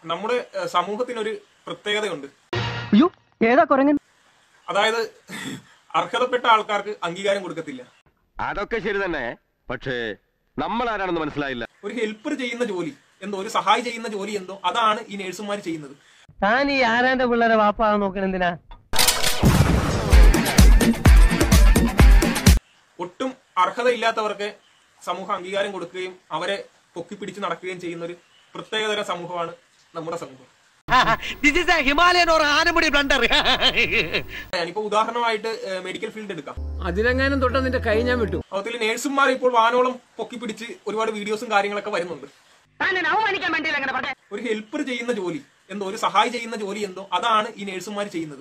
നമ്മുടെ സമൂഹത്തിനൊരു പ്രത്യേകതയുണ്ട്. അതായത് അർഹതപ്പെട്ട ആൾക്കാർക്ക് അംഗീകാരം കൊടുക്കത്തില്ല. അതൊക്കെ ശരി തന്നെ, പക്ഷേ നമ്മൾ ആരാണെന്ന് മനസ്സിലായില്ല. ഒരു ഹെൽപ്പർ ചെയ്യുന്ന ജോലി എന്തോ, ഒരു സഹായി ചെയ്യുന്ന ജോലി എന്തോ, അതാണ് ഈ നേഴ്സുമാർ ചെയ്യുന്നത്. താൻ ഈ ആരാന്റെ പിള്ളേരെ വാപ്പാ നോക്കണെന്തിനാ? ഒട്ടും അർഹതയില്ലാത്തവർക്ക് സമൂഹം അംഗീകാരം കൊടുക്കുകയും അവരെ പൊക്കിപ്പിടിച്ച് നടക്കുകയും ചെയ്യുന്ന ഒരു പ്രത്യേകതര സമൂഹമാണ് നമ്മുടെ സമൂഹം. ഞാനിപ്പോ ഉദാഹരണമായിട്ട് മെഡിക്കൽ ഫീൽഡ് എടുക്കാം. അതിലെങ്ങാനും തൊട്ട് നിന്റെ കൈ ഞാൻ വിട്ടു. അതിൽ നേഴ്സുമാർ ഇപ്പോൾ വാനോളം പൊക്കിപ്പിടിച്ച് ഒരുപാട് വീഡിയോസും കാര്യങ്ങളൊക്കെ വരുന്നുണ്ട്. ഒരു ഹെൽപ്പർ ചെയ്യുന്ന ജോലി എന്തോ, ഒരു സഹായി ചെയ്യുന്ന ജോലി എന്തോ, അതാണ് ഈ നേഴ്സുമാർ ചെയ്യുന്നത്.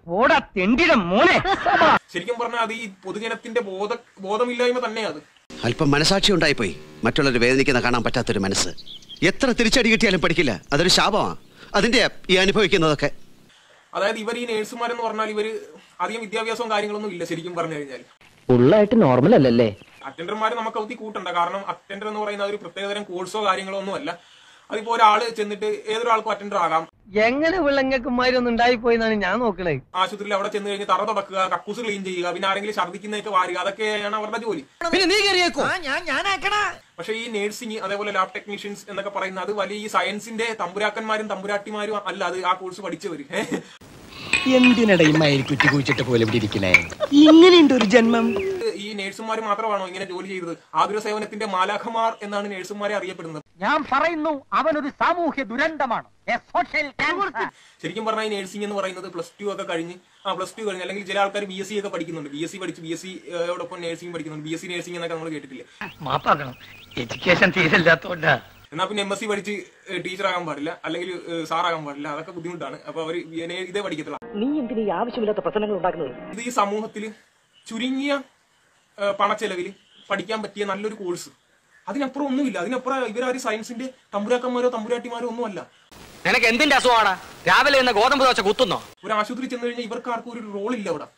ശരിക്കും പറഞ്ഞാൽ അത് ഈ പൊതുജനത്തിന്റെ ബോധമില്ലായ്മ തന്നെയാണ്. അല്പം മനസാക്ഷി ഉണ്ടായിപ്പോയി. മറ്റുള്ളവർ വേദനിക്കുന്ന കാണാൻ പറ്റാത്തൊരു മനസ്സ്. എത്ര തിരിച്ചടി കിട്ടിയാലും പഠിക്കില്ല. അതൊരു ശാപമാണ്. അതിന്റെ ഈ അനുഭവിക്കുന്നതൊക്കെ. അതായത് ഇവർ ഈ നേഴ്സുമാരെന്ന് പറഞ്ഞാൽ ഇവര് അധികം വിദ്യാഭ്യാസവും കാര്യങ്ങളൊന്നും ഇല്ല. ശരിക്കും പറഞ്ഞു കഴിഞ്ഞാൽ ഫുള്ളായിട്ട് നോർമൽ അല്ലല്ലേ. അറ്റൻഡർമാരെ നമുക്ക് ഒത്തി കൂട്ടണ്ട. കാരണം അറ്റൻഡർ എന്ന് പറയുന്ന ഒരു പ്രത്യേകതരം കോഴ്സോ കാര്യങ്ങളോ ഒന്നും അല്ല. അതിപ്പോ ഒരാള് ചെന്നിട്ട് ഏതൊരാൾക്കും അറ്റൻഡർ ആകാം. എങ്ങനെ വിളങ്ങക്കുമാരൊന്നും ഉണ്ടായിപ്പോയി എന്നാണ് ഞാൻ നോക്കണേ. ആശുപത്രിയിൽ അവിടെ ചെന്ന് കഴിഞ്ഞ് തറ തുടക്കുക, കക്കൂസ് ക്ലീൻ ചെയ്യുക, പിന്നെ ആരെങ്കിലും ഛർദ്ദിക്കുന്നതൊക്കെ വാരുക, അതൊക്കെയാണ് അവരുടെ ജോലി. പക്ഷെ ഈ നേഴ്സിംഗ് അതേപോലെ ലാബ് ടെക്നീഷ്യൻസ് എന്നൊക്കെ പറയുന്നത് അത് വലിയ ഈ സയൻസിന്റെ തമ്പുരാക്കന്മാരും തമ്പുരാട്ടിമാരും അല്ല. അത് ആ കോഴ്സ് പഠിച്ചവര്. എന്തിനടയിമായിരിക്കും പോലെ ഇങ്ങനെയുണ്ട് ഒരു ജന്മം. ഈ നേഴ്സുമാർ മാത്രമാണോ ഇങ്ങനെ ജോലി ചെയ്തത്? ആതുര സേവനത്തിന്റെ മാലാഖമാർ എന്നാണ് നേഴ്സുമാരെ അറിയപ്പെടുന്നത്. ഞാൻ പറയുന്നു, അവനൊരു സാമൂഹ്യ ദുരന്തമാണ്. ശരിക്കും പറഞ്ഞാൽ ഈ നേഴ്സിംഗ് എന്ന് പറയുന്നത് +2 ഒക്കെ കഴിഞ്ഞ് +2 കഴിഞ്ഞ് അല്ലെങ്കിൽ ചില ആൾക്കാർ BSc ഒക്കെ പഠിക്കുന്നുണ്ട്. BSc പഠിച്ച് BScയോടൊപ്പം നേഴ്സിംഗ് പഠിക്കുന്നുണ്ട്. BSc നേഴ്സിംഗ് എന്നൊക്കെ നമ്മൾ കേട്ടിട്ടില്ലേ? എഡ്യൂക്കേഷൻ തീരില്ലാത്തോണ്ടാ. എന്നാ പിന്നെ MSc പഠിച്ച് ടീച്ചറാകാൻ പാടില്ല, അല്ലെങ്കിൽ സാറാകാൻ പാടില്ല. അതൊക്കെ ബുദ്ധിമുട്ടാണ്. അപ്പൊ അവർ ഇതേ പഠിക്കത്തില്ല. നീ എന്തിനാ ഈ ആവശ്യമില്ലാത്ത പ്രശ്നങ്ങൾ ഉണ്ടാക്കുന്നത്? ഇത് ഈ സമൂഹത്തിൽ ചുരുങ്ങിയ പണച്ചെലവിൽ പഠിക്കാൻ പറ്റിയ നല്ലൊരു കോഴ്സ്. അതിനപ്പുറം ഒന്നുമില്ല. അതിനപ്പുറം ഇവരാരും സയൻസിന്റെ തമ്പുരാക്കന്മാരോ തമ്പുരാട്ടിമാരോ ഒന്നുമല്ല. നിനക്ക് എന്തിന്റെ അസുഖമാടാ? രാവിലെ എന്ന ഗോതമ്പ് ദോശ കുത്തുന്നോ? ഒരു ആശുപത്രി ചെന്ന് കഴിഞ്ഞാൽ ഇവർക്ക് ആർക്കും ഒരു റോളില്ല അവിടെ.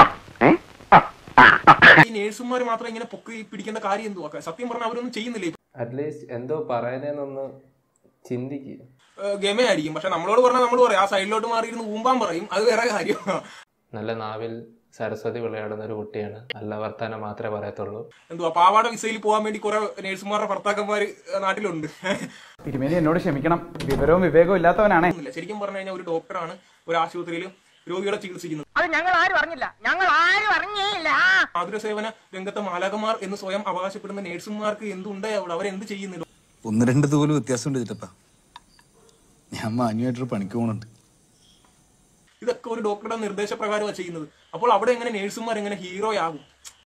ഈ നേഴ്സുമാർ മാത്രം ഇങ്ങനെ പൊക്കി പിടിക്കേണ്ട കാര്യം എന്തുവാ? സത്യം പറഞ്ഞാൽ അവരൊന്നും ചെയ്യുന്നില്ല. അറ്റ്ലീസ്റ്റ് എന്തോ പറയുന്നതെന്നൊന്ന് ചിന്തിക്കുക. ഗമേ ആയിരിക്കും. പക്ഷെ നമ്മളോട് പറഞ്ഞാൽ നമ്മൾ പറയും, ആ സൈഡിലോട്ട് മാറിയിരുന്ന് ഊമ്പാൻ പറയും. അത് വേറെ കാര്യം. നല്ല നാവിൽ സരസ്വതി വിളയാടുന്ന ഒരു കുട്ടിയാണ്. നല്ല വർത്താനം മാത്രമേ പറയത്തുള്ളൂ. എന്തുവാ പാവാട വിസയിൽ പോകാൻ വേണ്ടി കുറെ നേഴ്സുമാരുടെ ഭർത്താക്കന്മാര് നാട്ടിലുണ്ട്. തിരുമേനി എന്നോട് ക്ഷമിക്കണം, വിവരവും വിവേകവും ഇല്ലാത്തവനാണ്. ശരിക്കും പറഞ്ഞു കഴിഞ്ഞാൽ ഒരു ഡോക്ടറാണ് ഒരു ആശുപത്രിയിൽ രോഗികളെ ചികിത്സിക്കുന്നത്. അത് ഞങ്ങൾ ആരും അറിഞ്ഞില്ല. ആതുര സേവന രംഗത്തെ മാലാകമാർ എന്ന് സ്വയം അവകാശപ്പെടുന്ന നേഴ്സുമാർക്ക് എന്തുണ്ടായി അവിടെ? അവരെന്ത് ചെയ്യുന്നില്ല? 1-2 തൂല് വ്യത്യാസമുണ്ട് ചിറ്റപ്പ. ഞാൻ മാന്യമായിട്ടൊരു പണിക്ക് പോകുന്നുണ്ട്. ഇതൊക്കെ ഒരു ഡോക്ടറുടെ നിർദ്ദേശപ്രകാരമാണ് ചെയ്യുന്നത്. അപ്പോൾ അവിടെ എങ്ങനെ നേഴ്സുമാർ എങ്ങനെ ഹീറോ ആകും?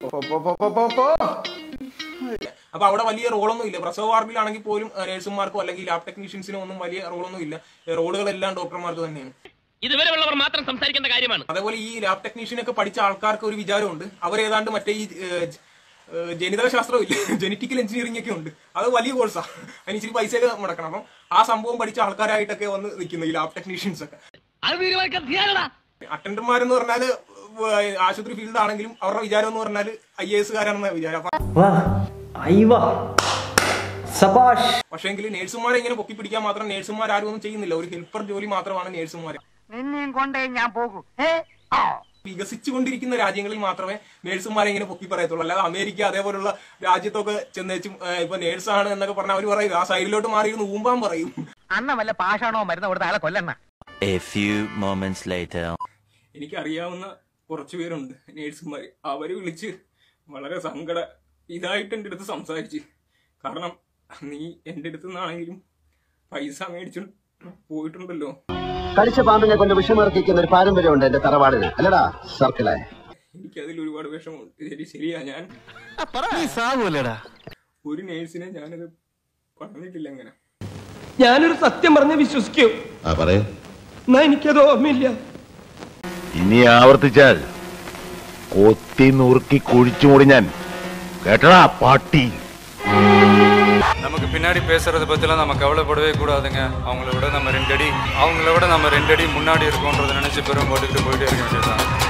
അപ്പൊ അവിടെ വലിയ റോളൊന്നും ഇല്ല. പ്രസവ വാർഡിലാണെങ്കിൽ പോലും നേഴ്സുമാർക്കോ അല്ലെങ്കിൽ ലാബ് ടെക്നീഷ്യൻസിനോ ഒന്നും വലിയ റോളൊന്നും ഇല്ല. റോളുകളെല്ലാം ഡോക്ടർമാർക്ക് തന്നെയാണ്. ഇതുവരെ ഉള്ളവർ മാത്രം സംസാരിക്കേണ്ട കാര്യമാണ്. അതേപോലെ ഈ ലാബ് ടെക്നീഷ്യനൊക്കെ പഠിച്ച ആൾക്കാർക്ക് ഒരു വിചാരമുണ്ട്, അവരേതാണ്ട് മറ്റേ ഈ ജനിതക ശാസ്ത്രമില്ല, ജനറ്റിക്കൽ എഞ്ചിനീയറിംഗ് ഒക്കെ ഉണ്ട്. അത് വലിയ കോഴ്സാണ്. അതിന് ഇച്ചിരി പൈസയൊക്കെ മുടക്കണം. അപ്പം ആ സംഭവം പഠിച്ച ആൾക്കാരായിട്ടൊക്കെ വന്ന് നിൽക്കുന്നു ഈ ലാബ് ടെക്നീഷ്യൻസ് ഒക്കെ. അറ്റൻഡർമാരെന്ന് പറഞ്ഞാല് ആശുപത്രി ഫീൽഡ് ആണെങ്കിലും അവരുടെ വിചാരം എന്ന് പറഞ്ഞാൽ IAS കാരാണെന്ന വിചാരം. പക്ഷേങ്കിൽ നേഴ്സുമാരെ ഇങ്ങനെ പൊക്കി പിടിക്കാൻ മാത്രം നേഴ്സുമാർ ആരും ഒന്നും ചെയ്യുന്നില്ല. ഒരു ഹെൽപ്പർ ജോലി മാത്രമാണ് നേഴ്സുമാരെ. വികസിച്ചുകൊണ്ടിരിക്കുന്ന രാജ്യങ്ങളിൽ മാത്രമേ നേഴ്സുമാരെ ഇങ്ങനെ പൊക്കി പറയത്തുള്ളൂ. അല്ലാതെ അമേരിക്ക അതേപോലുള്ള രാജ്യത്തൊക്കെ ചെന്നേച്ചും ഇപ്പൊ നേഴ്സാണ് എന്നൊക്കെ പറഞ്ഞാൽ അവർ പറയും, ആ സൈഡിലോട്ട് മാറിയിരുന്ന് ഊമ്പാൻ പറയും. അന്ന വല്ല പാഷാണോ മരുന്ന് കൊടുത്ത ആളെ കൊല്ലണ. എനിക്കറിയാവുന്ന കുറച്ചു പേരുണ്ട് നേഴ്സുമാർ. അവര് വിളിച്ച് വളരെ ഇതായിട്ട് എൻ്റെ അടുത്ത് സംസാരിച്ച്, കാരണം നീ എൻ്റെ അടുത്ത് നിന്നാണെങ്കിലും പൈസ മേടിച്ചു പോയിട്ടുണ്ടല്ലോ. കടിച്ച പാമ്പിനെ കൊണ്ട് വിഷമർപ്പിക്കുന്ന ഒരു പാരമ്പര്യമുണ്ട് എന്റെ തറവാടിന്, അല്ലടാ സർക്കിളെ. എനിക്കതിൽ ഒരുപാട് വിഷമമുണ്ട്. ശരിയാ, ഞാൻ ഒരു നേഴ്സിനെ ഞാനത് പറഞ്ഞിട്ടില്ല. അങ്ങനെ ഞാനൊരു സത്യം പറഞ്ഞ് വിശ്വസിക്കൂ. എനിക്കത് ഓർമ്മയില്ല. ഇനി ആവർത്തിച്ചാൽ കൊത്തി നുറുക്കി കുഴിച്ചു മൂടി ഞാൻ. കേട്ടടാ பாட்டி. நமக்கு பின்னாடி பேசுறத பத்திலாம் நம்ம கவலைப்படவே கூடாதுங்க. அவங்கள விட நம்ம 2 அடி முன்னாடி இருக்கோன்றதை நினைச்சு பெரும் போட்டுக்கிட்டு போயிட்டே இருக்க வேண்டியதுதான்.